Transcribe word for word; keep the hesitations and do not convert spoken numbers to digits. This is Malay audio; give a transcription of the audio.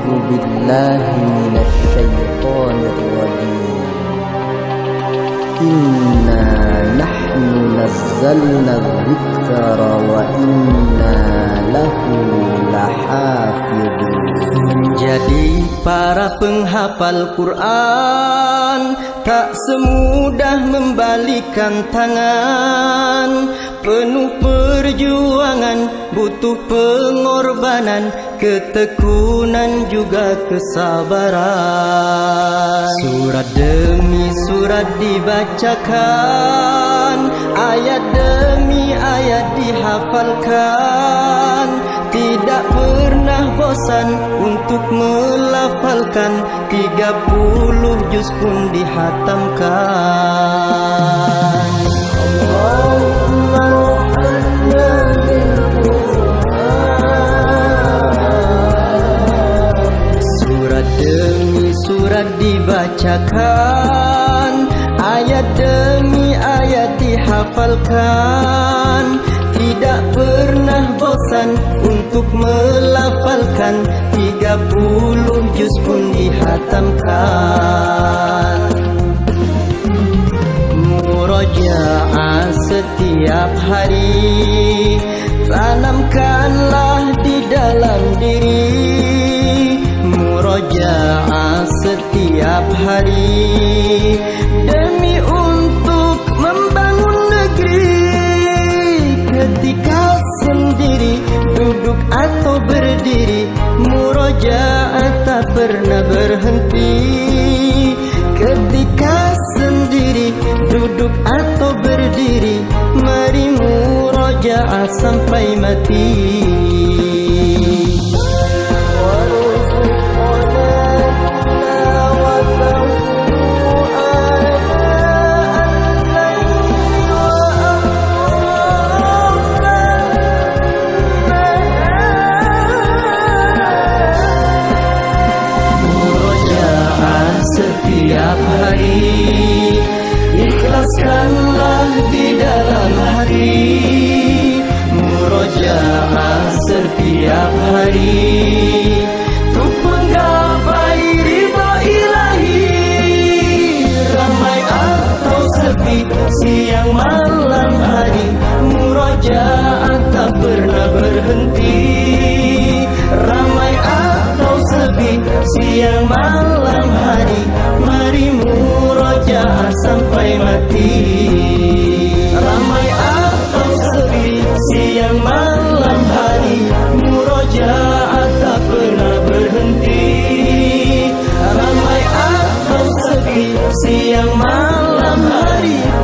A'udzu billahi minasy syaithanir rajim. Inna nahnu nazzalna dzikra wa inna lahu lahafizun. Menjadi para penghafal Quran tak semudah membalikan tangan. Penuh perjuangan, butuh pengorbanan, ketekunan juga kesabaran. Surat demi surat dibacakan, ayat demi ayat dihafalkan. Tidak pernah bosan untuk melafalkan, tiga puluh juz pun dihatamkan. Surat demi surat dibacakan, ayat demi ayat dihafalkan. Tidak pernah bosan untuk melafalkan, tiga puluh juz pun dihatamkan. Murojaah setiap hari, tanamkanlah di dalam diri. Murojaah setiap hari demi untuk membangun negeri. Ketika sendiri, duduk atau berdiri, murojaah tak pernah berhenti. Ketika sendiri, duduk atau berdiri, mari murojaah sampai mati. Setiap hari, ikhlaskanlah di dalam hati. Murojaah setiap hari, untuk menggapai ridha ilahi. Ramai atau sepi, siang malam hari, murojaah tak pernah berhenti. Ramai atau sepi, siang malam hari, mari murojaah sampai mati. Ramai atau sepi, siang malam hari, murojaah tak pernah berhenti. Ramai atau sepi, siang malam hari,